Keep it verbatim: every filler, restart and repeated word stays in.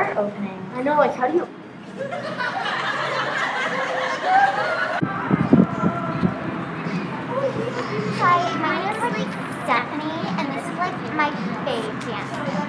heart opening. I know, like, how do you... Hi, my name is like Stephanie, and this is like my fave dance.